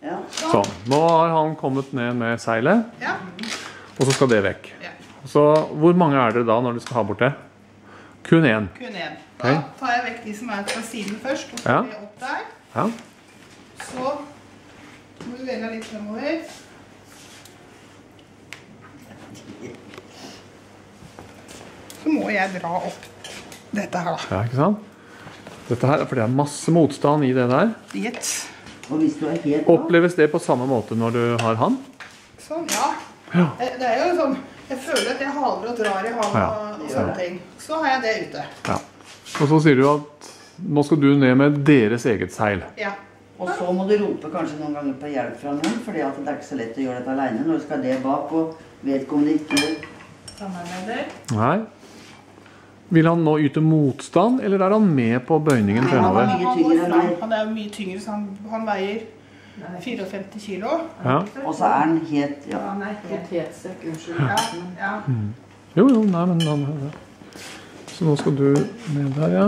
Ja. Sånn. Nå har han kommet ned med seilet, Ja. og så skal det vekk. Ja. Så hvor mange er dere da når du skal ha bort det? Kun én. Kun en. Da tar jeg vekk de som er på siden først, og så Ja. tar jeg opp der. Ja. Så må du velge litt fremover. Så må jeg dra opp dette her da. Ja, ikke sant? Dette her, for det er masse motstand i det der. Yes. Og hvis du er helt Oppleves det på samme måte når du har han? Sånn, ja. Ja. Det er jo sånn, jeg føler at jeg haler og drar i halen Ja. og sånne ting. Så har jeg det ute. Ja. Og så sier du at nå skal du ned med deres eget seil. Ja. Og så må du rope kanskje noen ganger på hjelp fra noen, fordi at det er ikke så lett å gjøre dette alene når du skal det bak, og vedkommende ikke... Samarbeider. Nei. Vil han nå yte motstand, eller er han med på bøyningen Nei, fremover? han mye tyngre enn meg. Han er jo mye tyngre, så han veier 54 kilo. Ja. Og så er han helt, ja. Han er potetsekk, unnskyld. Ja, ja. Jo, nei, men han... Så nå skal du ned der, ja.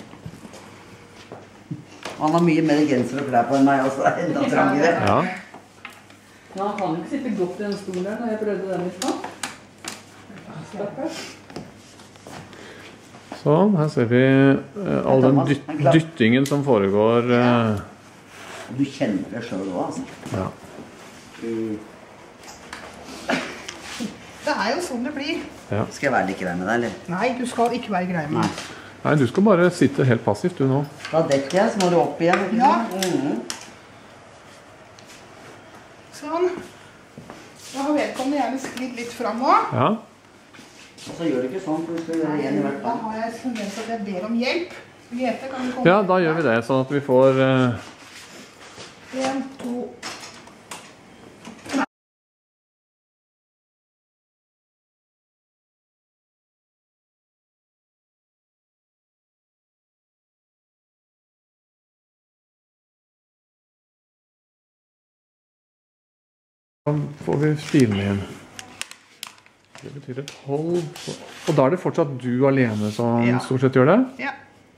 Han har mye mer genser og klær på enn meg, og så er det enda trangere. Ja. Men han kan jo ikke sitte godt i den stolen der når jeg prøvde den i stad. Stakkars. Sånn, her ser vi all den dyttingen som foregår. Du kjenner det selv også, altså. Ja. Det er jo sånn det blir. Skal jeg være like grei med deg, eller? Nei, du skal ikke være grei med meg. Nei, du skal bare sitte helt passivt, du nå. Da dekker jeg, så må du opp igjen, ikke Ja. sant? Sånn. Da har vedkommende gjerne sklidd litt frem også. Ja. Og så gjør du ikke sånn, for du skal gjøre igjen i hvert Da fall. har jeg tendens at jeg ber om hjelp. Grete, kan du komme? Ja, da gjør vi det, sånn at vi får... 1, 2... Da får vi stilene igjen. Det betyr et hold. Og da er det fortsatt du alene som Ja. stort sett gjør det? Ja.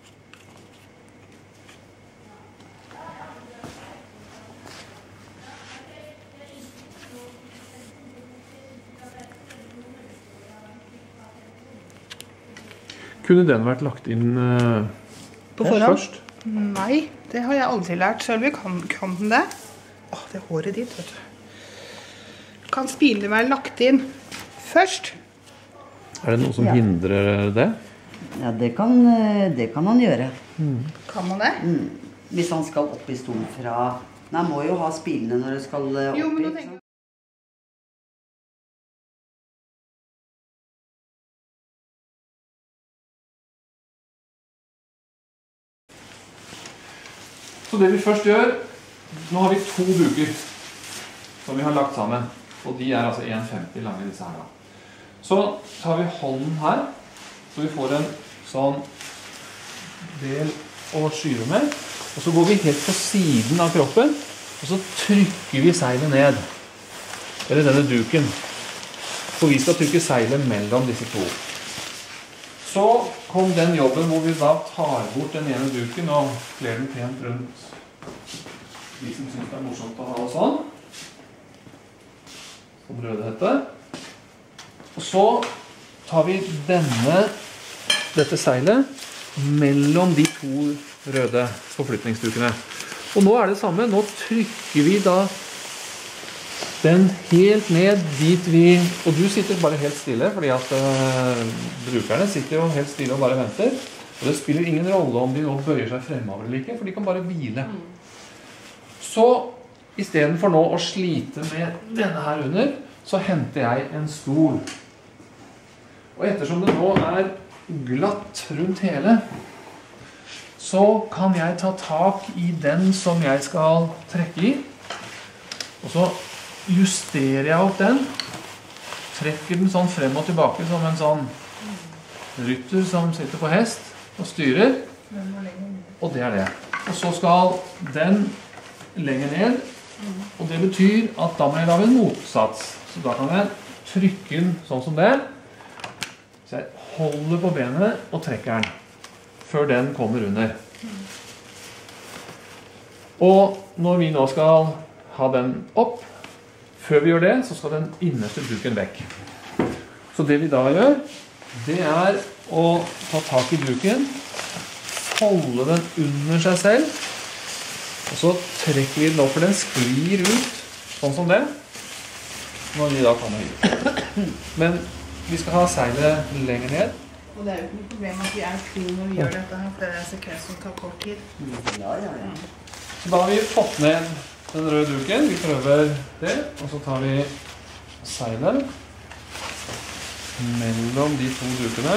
Kunne den vært lagt inn På forhånd? først? Nei, det har jeg aldri lært. Sølvi, kan den det? Åh, det håret ditt, vet du. Kan spilene være lagt inn først? Er det noe som hindrer det? Ja, det kan han gjøre. Kan man det? Hvis han skal opp i stolen fra... Nei, han må jo ha spilene når du skal opp Jo, men nå i, tenker jeg... Så det vi først gjør, nå har vi 2 buker som vi har lagt sammen, og de er altså 1,50 lange disse her da. Så tar vi hånden her, så vi får en sånn del å skyve med, og så går vi helt på siden av kroppen, og så trykker vi seilet ned, eller denne duken, for vi skal trykke seilet mellom disse 2. Så kom den jobben hvor vi da tar bort den ene duken og kler den pent rundt de som synes det er morsomt å ha det sånn. Som rødhette. Og så tar vi dette seilet mellom de 2 røde forflytningsdukene. Og nå er det samme. Nå trykker vi da den helt ned dit vi... Og du sitter bare helt stille, fordi at brukerne sitter jo helt stille og bare venter. Og det spiller ingen rolle om de nå bøyer seg fremover eller ikke, for de kan bare hvile. Så, i stedet for nå å slite med denne her under, så henter jeg en stol. Og ettersom det nå er glatt rundt hele, så kan jeg ta tak i den som jeg skal trekke i. Og så justerer jeg opp den, trekker den sånn frem og tilbake som en sånn rytter som sitter på hest og styrer, og det er det. Og så skal den lenger ned, og det betyr at da må jeg lage en motsats. Så da kan jeg trykke den sånn som det, så jeg holder på benet og trekker den, før den kommer under. Og når vi nå skal ha den opp. Før vi gjør det, så skal den innerste duken vekk. Så det vi da gjør, det er å ta tak i duken, holde den under seg selv, og så trekker vi den opp, for den sklir ut, sånn som det, når vi da kommer ut. Men vi skal ha seilet lenger ned. Og det er jo ikke noe problem at vi er to når vi gjør dette her, for det er en sekvens som tar kort tid. Ja. Så da har vi fått ned den røde duken. Vi prøver det, og så tar vi seilet mellom de to dukene.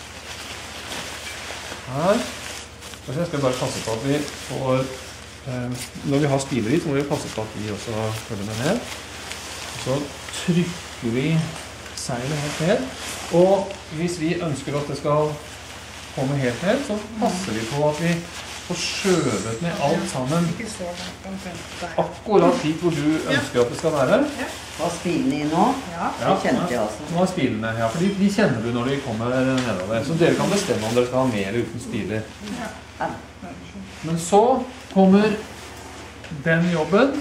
Her. Og så skal vi bare passe på at vi får, når vi har spiler i, så må vi passe på at de også følger med ned. Og så trykker vi seilet helt ned, og hvis vi ønsker at det skal komme helt ned, så passer vi på at vi får skjøvet ned alt sammen akkurat dit hvor du ønsker at det skal være. Hva spilene i nå? Det kjente jeg også. Nå er spilene, ja, for de kjenner du når de kommer nedover, så dere kan bestemme om dere skal ha mer uten spiler. Men så kommer den jobben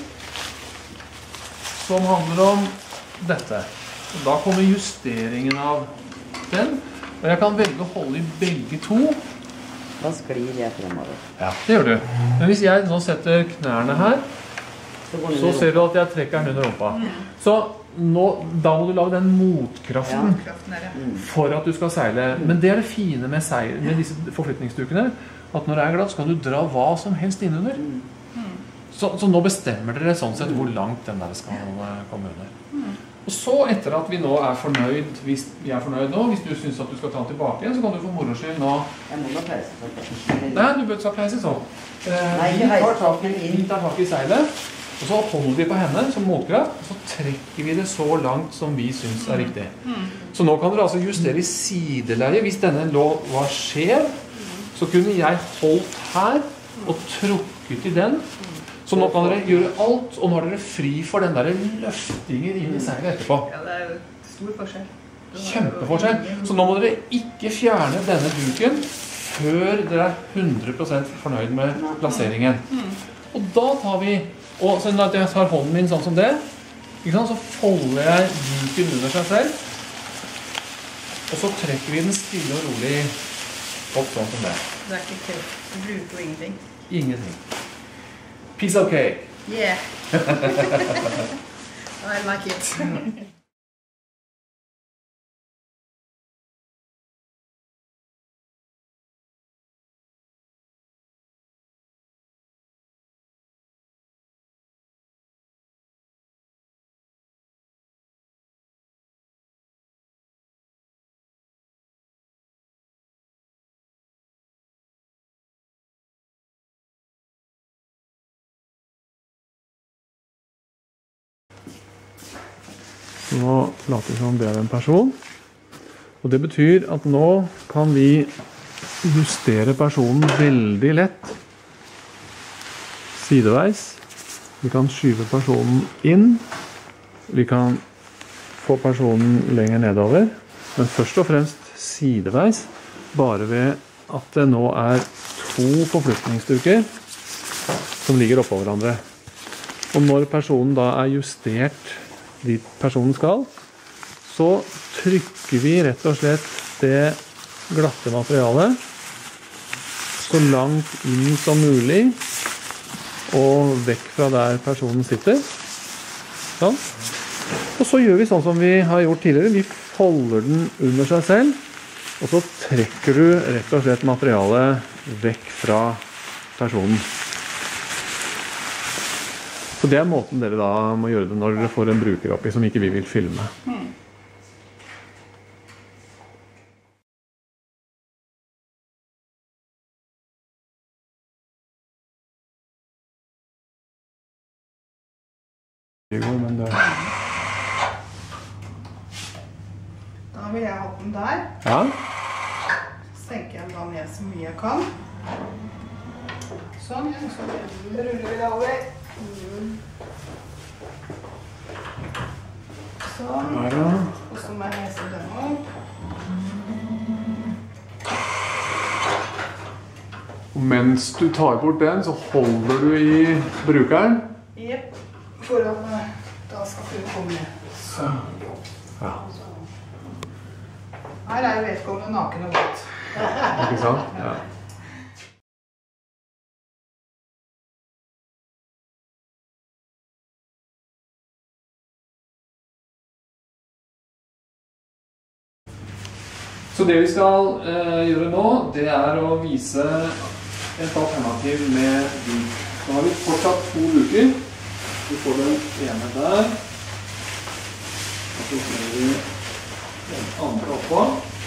som handler om dette. Da kommer justeringen av den, og jeg kan velge å holde i begge to. Da sklir jeg fremover. Ja, det gjør du. Men hvis jeg nå setter knærne her, så ser du at jeg trekker den under rumpa. Så nå, da må du lage den motkraften for at du skal seile. Men det er det fine med disse forflytningsdukene, at når det er glatt, så kan du dra hva som helst innunder. Så nå bestemmer dere sånn sett hvor langt den der skal komme under. Og så etter at vi nå er fornøyd, hvis vi er fornøyd nå, hvis du synes at du skal ta den tilbake igjen, så kan du for moro skyld nå... Jeg må da pause for det. Nei, du bør ta pause sånn. Vi tar tak i seilet, og så holder vi på henne som motkraft, og så trekker vi det så langt som vi synes er riktig. Så nå kan dere altså justere i sideleie. Hvis denne var skjev, så kunne jeg holdt her og trukket i den. Så nå kan dere gjøre alt, og nå har dere fri for den der løftingen inn i seilet etterpå. Ja, det er jo stor forskjell. Kjempeforskjell. Så nå må dere ikke fjerne denne duken før dere er 100% fornøyd med plasseringen. Og da tar vi, og sånn at jeg tar hånden min sånn som det, så folder jeg duken under seg selv, og så trekker vi den stille og rolig opp sånn som det. Det er ikke kreft, du bruker jo ingenting. Ingenting. Piece of cake. Yeah. I like it. Nå later vi som det er en person, og det betyr at nå kan vi justere personen veldig lett sideveis. Vi kan skyve personen inn, vi kan få personen lenger nedover, men først og fremst sideveis, bare ved at det nå er to forflytningsduker som ligger oppå hverandre. Og når personen da er justert dit personen skal, så trykker vi rett og slett det glatte materialet så langt inn som mulig og vekk fra der personen sitter. Sånn. Og så gjør vi sånn som vi har gjort tidligere. Vi folder den under seg selv, og så trekker du rett og slett materialet vekk fra personen. Så det er måten dere da må gjøre det når dere får en bruker oppi som ikke vi vil filme. Da vil jeg ha den der. Ja. Så senker jeg den da ned så mye jeg kan. Sånn, så ruller vi det over. Sånn. Og så må jeg hese den opp. Og mens du tar bort den, så holder du i brukeren. Jepp. for at da skal kunne komme ned. Sånn. Ja. Her er vedkommende naken og godt. Ikke sant? Ja. Så det vi skal gjøre nå, det er å vise et alternativ med duk. Så har vi fortsatt 2 duker. Vi får den ene der. Og så ser vi den andre oppå.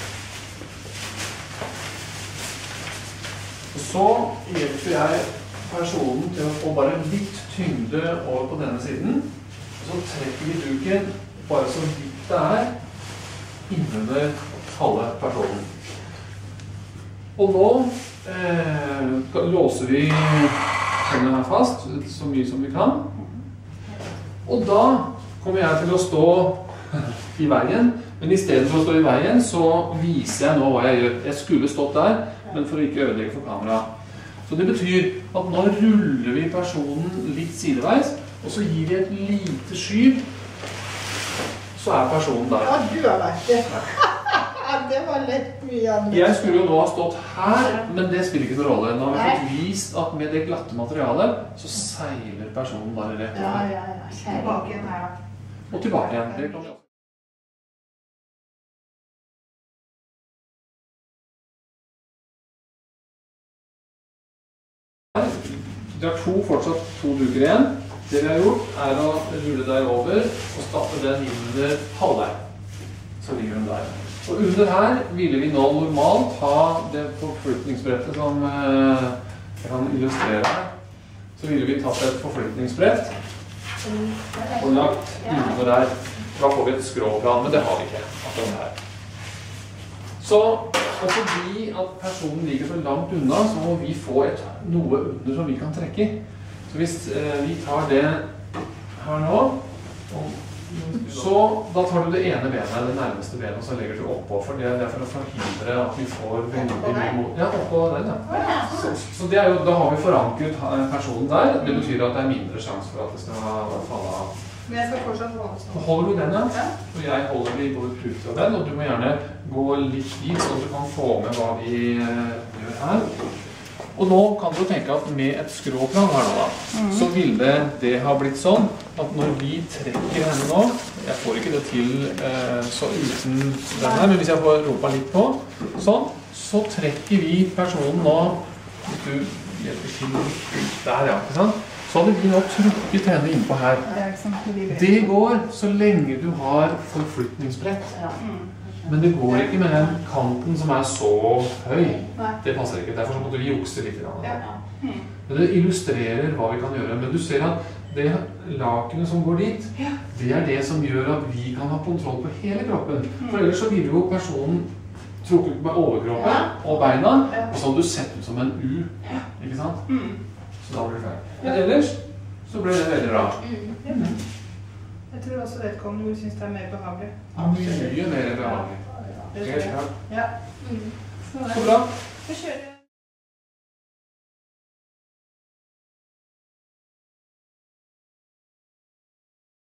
Og så hjelper jeg personen til å få bare litt tyngde over på denne siden. Og så trekker vi duken bare så vidt det er innunder halve personen. Og nå låser vi hendene her fast så mye som vi kan. Og da kommer jeg til å stå i veien, men i stedet for å stå i veien så viser jeg nå hva jeg gjør. Jeg skulle stått der, men for å ikke ødelegge for kamera. Så det betyr at nå ruller vi personen litt sideveis, og så gir vi et lite skyv, så er personen der. Ja, du har vært det. Det var lett mye annet. Jeg skulle jo nå ha stått her, men det spiller ikke noen rolle. Nå har vi fått vist at med det glatte materialet, så seiler personen bare rett over. Ja. Tilbake igjen her, da. Og tilbake igjen. Det kan vi også. Du har fortsatt 2 duker igjen. Det vi har gjort er å rulle deg over og stappe den inn under halvveien. Så ligger den der. Og under her ville vi nå normalt ha det forflytningsbrettet som jeg kan illustrere her. Så ville vi tatt et forflytningsbrett og lagt under der. Da får vi et skråplan, men det har vi ikke. Akkurat her. Så og fordi at personen ligger så langt unna, så må vi få noe under som vi kan trekke i. Så hvis vi tar det her nå, så da tar du det ene benet, det nærmeste benet, og så legger du oppå, for det er for å forhindre at vi får veldig mye mot. Ja, oppå den, ja. Så det er jo, da har vi forankret personen der. Det betyr at det er mindre sjanse for at det skal falle av. Men jeg skal fortsatt holde sånn. Holder du den, ja? Og jeg holder i både pute og den, og du må gjerne gå litt dit, så du kan få med hva vi gjør her. Og nå kan du tenke at med et skråplan her nå da, så ville det ha blitt sånn at når vi trekker henne nå, jeg får ikke det til så uten den her, men hvis jeg får ropa litt på, sånn, så trekker vi personen nå, hvis du hjelper til der, ja, ikke sant? Så hadde vi nå trukket henne innpå her. Det går så lenge du har forflytningsbrett. Men det går ikke med den kanten som er så høy. Det passer ikke. Derfor måtte vi jukse litt. Men det illustrerer hva vi kan gjøre. Men du ser at det lakenet som går dit, det er det som gjør at vi kan ha kontroll på hele kroppen. For ellers så ville jo personen trukket med overkroppen og beina, og så hadde du sett ut som en U. Ikke sant? Så da blir det feil. Men ellers så ble det veldig bra. Jeg tror også vedkommende vil synes det er mer behagelig. Mye mer behagelig. Helt klart. Ja. Så bra. Vi kjører.